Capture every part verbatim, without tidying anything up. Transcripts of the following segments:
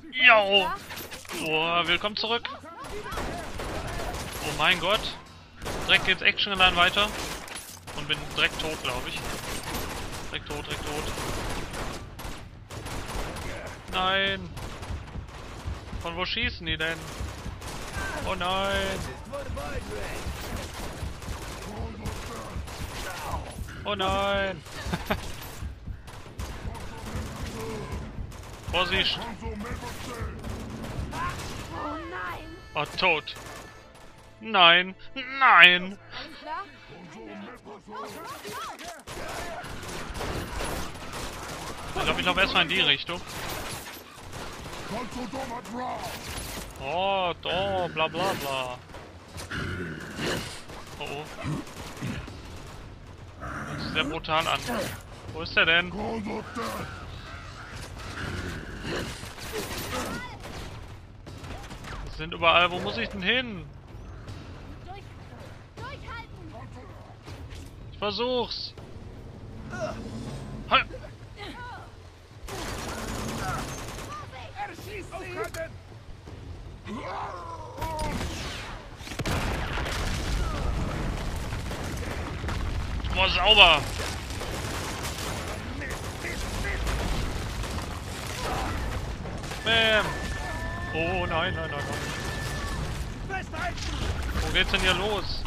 Jo! Oh, willkommen zurück. Oh mein Gott. Direkt geht's actiongeladen weiter. Und bin direkt tot, glaube ich. Direkt tot, direkt tot. Nein! Von wo schießen die denn? Oh nein! Oh nein! Vorsicht! Oh nein! Oh, tot! Nein! Nein! Alles klar? Ich glaube, ich laufe erstmal in die Richtung. Oh, da, bla bla bla. Oh oh. Das sieht sehr brutal an. Wo ist der denn? Die sind überall. Wo muss ich denn hin? Durch, durchhalten! Ich versuch's. Halt. Erschießt sie! Oh, sauber. Bam. Oh nein, nein, nein, nein. Wo geht's denn hier los?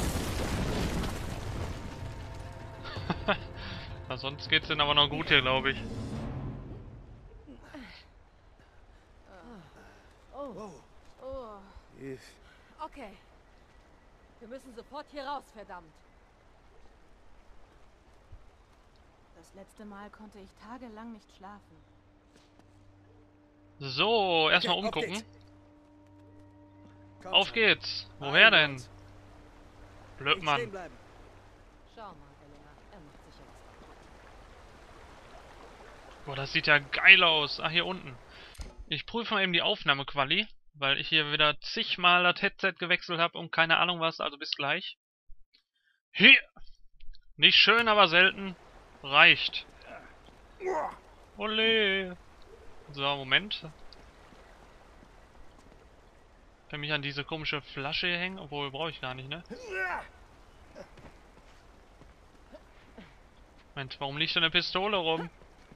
Na, sonst geht's denn aber noch gut hier, glaube ich. Oh. Oh. Okay. Wir müssen sofort hier raus, verdammt. Das letzte Mal konnte ich tagelang nicht schlafen. So, erstmal Okay, umgucken. Update. Komm Auf schon. geht's. Woher Beeilen wir denn? uns. Blöd, Nicht Mann. stehen bleiben. Schau mal, Elena. Er macht sicher was. Boah, das sieht ja geil aus. Ah, hier unten. Ich prüfe mal eben die Aufnahmequali, weil ich hier wieder zigmal das Headset gewechselt habe und keine Ahnung was, also bis gleich. Hier! Nicht schön, aber selten. Reicht. Ole! So, Moment. Kann mich an diese komische Flasche hier hängen, obwohl brauche ich gar nicht, ne? Moment, warum liegt da eine Pistole rum?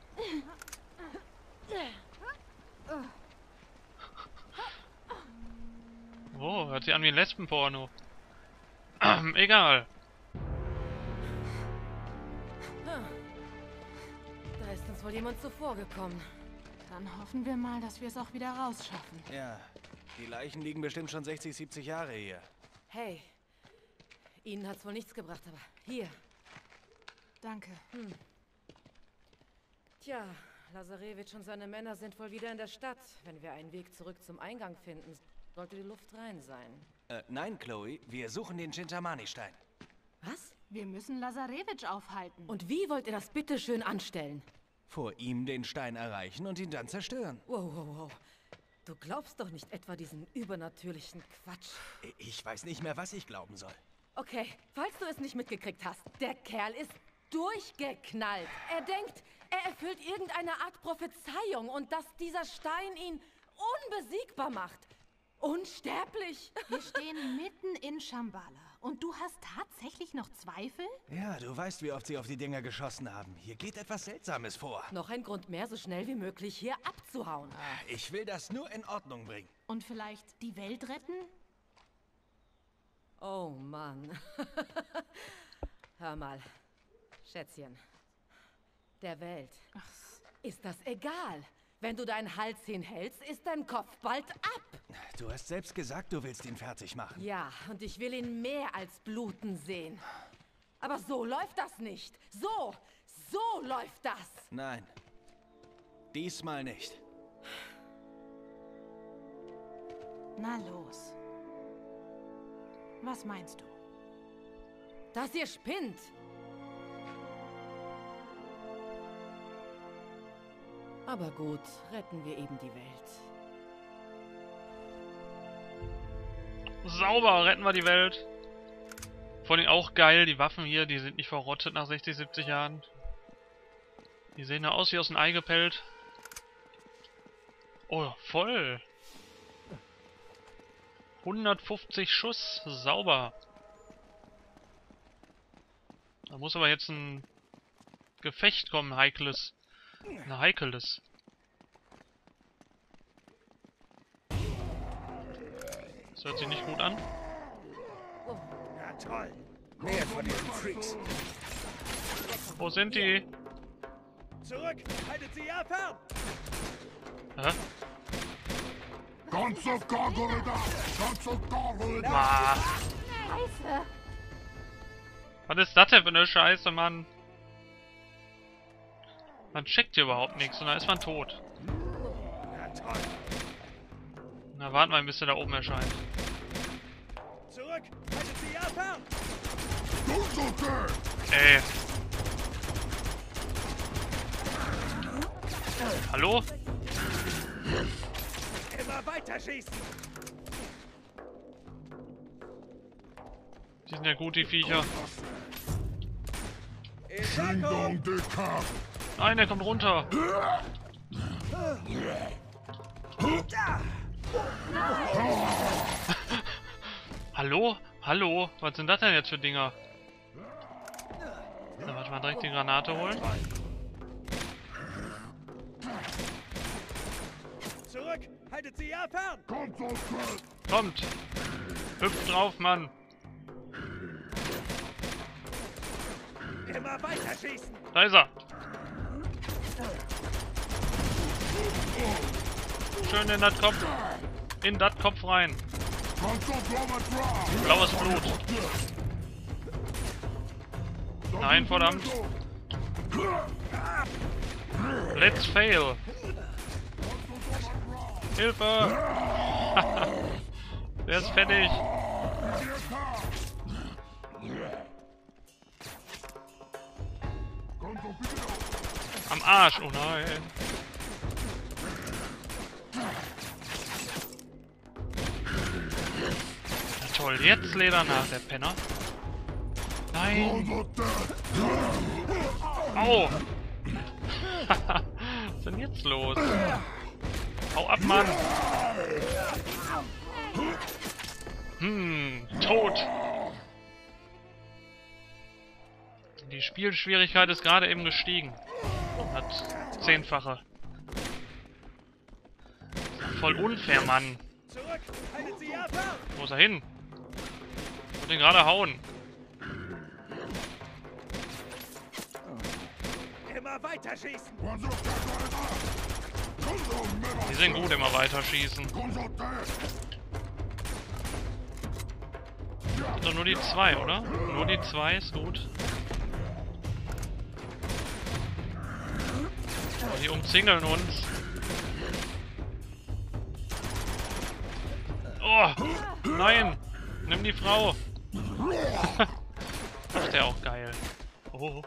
Oh, hört sich an wie ein Lesbenporno. Egal. Da ist uns wohl jemand zuvorgekommen. Dann hoffen wir mal, dass wir es auch wieder rausschaffen. Ja, die Leichen liegen bestimmt schon sechzig, siebzig Jahre hier. Hey. Ihnen hat's wohl nichts gebracht, aber hier. Danke. Hm. Tja, Lazarevich und seine Männer sind wohl wieder in der Stadt. Wenn wir einen Weg zurück zum Eingang finden, sollte die Luft rein sein. Äh, nein, Chloe, wir suchen den Chintamani-Stein. Was? Wir müssen Lazarevich aufhalten. Und wie wollt ihr das bitte schön anstellen? Vor ihm den Stein erreichen und ihn dann zerstören. Wow, wow, wow. Du glaubst doch nicht etwa diesen übernatürlichen Quatsch. Ich weiß nicht mehr, was ich glauben soll. Okay, falls du es nicht mitgekriegt hast, der Kerl ist durchgeknallt. Er denkt, er erfüllt irgendeine Art Prophezeiung und dass dieser Stein ihn unbesiegbar macht. Unsterblich. Wir stehen mitten in Shambhala. Und du hast tatsächlich noch Zweifel? Ja, du weißt, wie oft sie auf die Dinger geschossen haben. Hier geht etwas Seltsames vor. Noch ein Grund mehr, so schnell wie möglich hier abzuhauen. Ich will das nur in Ordnung bringen. Und vielleicht die Welt retten? Oh Mann. Hör mal, Schätzchen. Der Welt ist das egal. Wenn du deinen Hals hinhältst, ist dein Kopf bald ab. Du hast selbst gesagt, du willst ihn fertig machen. Ja, und ich will ihn mehr als bluten sehen. Aber so läuft das nicht. So, so läuft das. Nein. Diesmal nicht. Na los. Was meinst du? Dass ihr spinnt. Aber gut, retten wir eben die Welt. Sauber, retten wir die Welt. Vor allem auch geil, die Waffen hier, die sind nicht verrottet nach sechzig, siebzig Jahren. Die sehen ja aus wie aus dem Ei gepellt. Oh, voll. hundertfünfzig Schuss. Sauber. Da muss aber jetzt ein Gefecht kommen, heikles. Ein heikles. Das hört sich nicht gut an. Ja, toll. Mehr von diesen Freaks. Wo sind die? Zurück! Haltet sie ja fern! Hä? Ganze Kagel da! Ganze Kagel da! Ah, Scheiße. was ist das denn für eine Scheiße, Mann? Man checkt hier überhaupt nichts und dann ist man tot. Ja, toll. Na, warten wir, bis der da oben erscheint. Zurück! Haltet sie ja fern! Ganze Ey. Hallo? Immer weiter schießen! Die sind ja gut, die Viecher. In Ding Deckung! Dong Dicker! Nein, der kommt runter. Da! Hallo? Hallo? Was sind das denn jetzt für Dinger? So, warte mal, direkt die Granate holen. Zurück! Haltet sie ja fern! Ganze Feld! Kommt! Hüpft drauf, Mann! Immer weiter schießen! Da ist er! Schön in das Kopf! In das Kopf rein! Ganze blauer Draht! Blaues Blut! Nein, verdammt! Let's fail! Hilfe! Der ist fertig! Am Arsch! Oh nein! Na toll, jetzt Leder nach, der Penner! Nein! Au! Was ist denn jetzt los? Hau ab, Mann! Hm, tot! Die Spielschwierigkeit ist gerade eben gestiegen. Hat zehnfache. Voll unfair, Mann. Zurück! Haltet sie ja fern! Wo ist er hin? Ich wollte ihn gerade hauen. Immer weiter schießen! Die sind gut, immer weiter schießen. Doch nur die zwei, oder? Nur die zwei ist gut. Oh, die umzingeln uns. Oh! Nein! Nimm die Frau! Ach, der auch geil. Oh.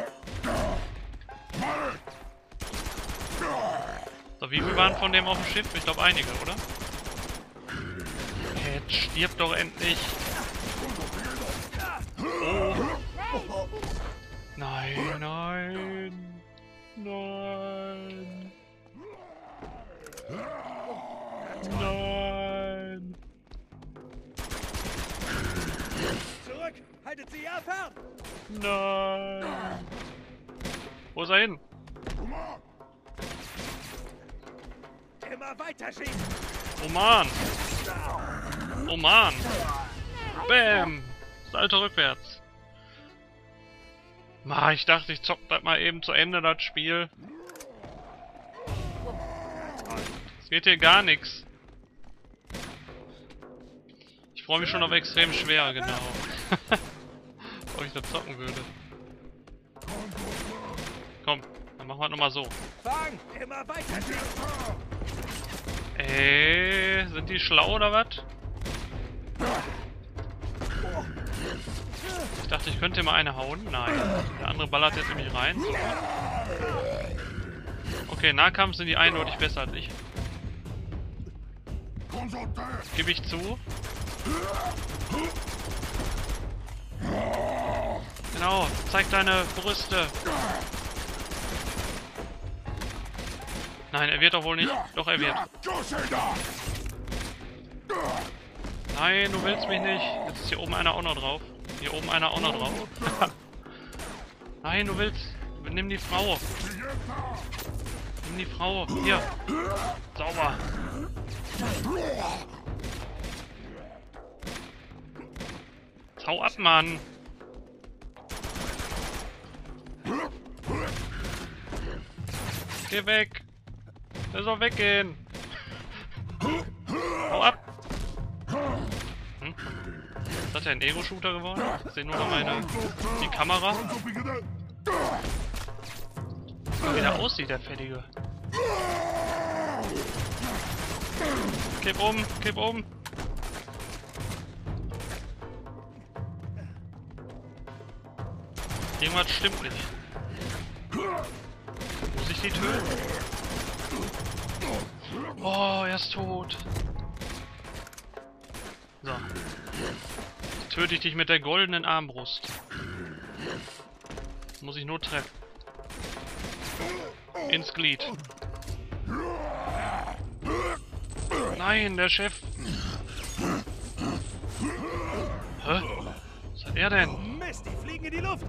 So, wie viel waren von dem auf dem Schiff? Ich glaube einige, oder? Jetzt stirb doch endlich! Oh! Nein, nein! Nein! Nein! Zurück! Haltet sie ja fern! Nein! Wo ist er hin? Immer weiter schießen! Oh Mann! Oh Mann! Bam! Salto rückwärts! Ma, ich dachte, ich zock das mal eben zu Ende, das Spiel. Es geht hier gar nichts. Ich freue mich schon auf extrem schwer, genau. Ob ich das zocken würde. Komm, dann machen wir es nochmal so. Fang! Immer weiter schießen! Ey, sind die schlau oder was? Ich dachte, ich könnte mal eine hauen. Nein. Der andere ballert jetzt nämlich rein. Super. Okay, Nahkampf sind die eindeutig besser als ich. Gebe ich zu. Genau, zeig deine Brüste. Nein, er wird doch wohl nicht. Doch, er wird. Nein, du willst mich nicht. Jetzt ist hier oben einer auch noch drauf. Hier oben einer auch noch drauf. Nein, du willst. Nimm die Frau. Nimm die Frau. Hier. Sauber. Hau ab, Mann. Geh weg. Er soll weggehen. Hau ab. Hm? Ist das ja ein Ego-Shooter geworden? Ich sehe nur noch meine... die Kamera. Wie der aussieht, der Fettige. Kipp um, kipp um. Irgendwas stimmt nicht. Muss ich die töten? Oh, er ist tot. So. Jetzt töte ich dich mit der goldenen Armbrust. Muss ich nur treffen. Ins Glied. Nein, der Chef. Hä? Was hat er denn? Mist, die fliegen in die Luft.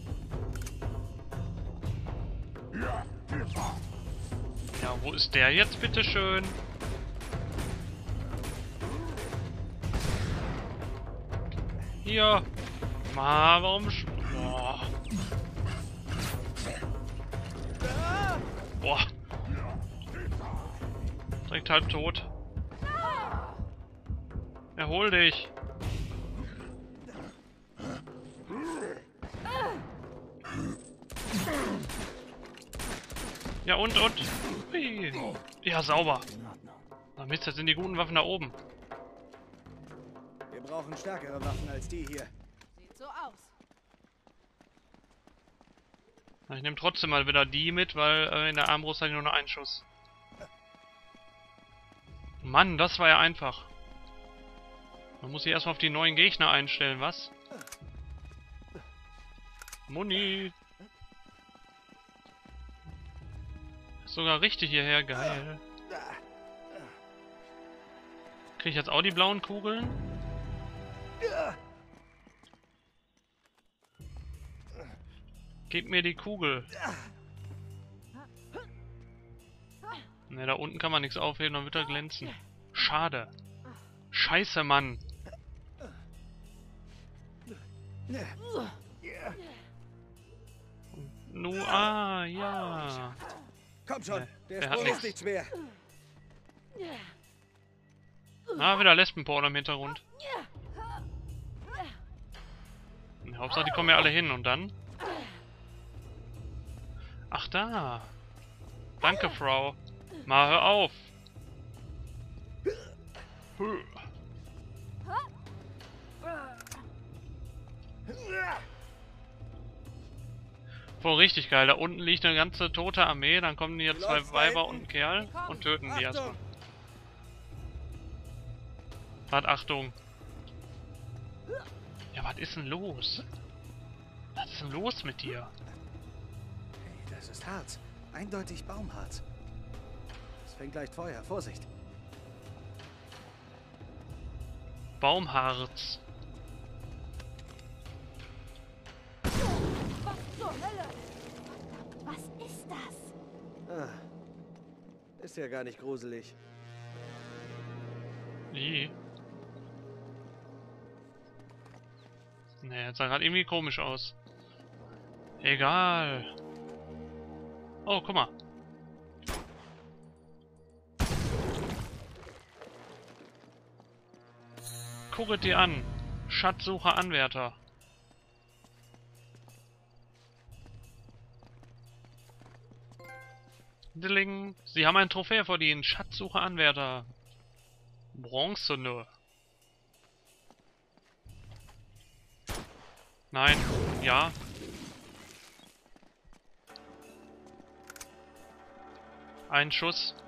Ja, wo ist der jetzt, bitteschön? Hier. Ma, warum... sch- Boah. Boah. Direkt halb tot. Erhol dich. Ja, und, und. Hui. Ja, sauber. Na Mist, jetzt sind die guten Waffen da oben. Wir brauchen stärkere Waffen als die hier. Sieht so aus. Na, ich nehme trotzdem mal wieder die mit, weil äh, in der Armbrust hatte ich nur noch einen Schuss. Mann, das war ja einfach. Man muss sich erstmal auf die neuen Gegner einstellen, was? Muni. Sogar richtig hierher, geil. Krieg ich jetzt auch die blauen Kugeln? Gib mir die Kugel. Ne, da unten kann man nichts aufheben, dann wird er glänzen. Schade. Scheiße, Mann. Nu, ah, ja. Komm schon, Nee, der der hat Sprung ist nichts. nichts mehr. Ah, wieder Lesbenporn im Hintergrund. Hauptsache, die kommen ja alle hin und dann? Ach, da. Danke, Frau. Mal hör auf. Voll richtig geil. Da unten liegt eine ganze tote Armee. Dann kommen hier zwei Weiber und ein Kerl und töten die erstmal. Wart, Achtung. Ja, was ist denn los? Was ist denn los mit dir? Hey, das ist Harz. Eindeutig Baumharz. Es fängt leicht Feuer. Vorsicht. Baumharz. Was zur Hölle? Was ist das? Ah, ist ja gar nicht gruselig. Wie? Ne, jetzt sah gerade irgendwie komisch aus. Egal. Oh, guck mal. Gucke dir an. Schatzsucher Anwärter. Dilling. Sie haben ein Trophäe verdient. Schatzsucher Anwärter. Bronzene. Nein. Ja. Ein Schuss.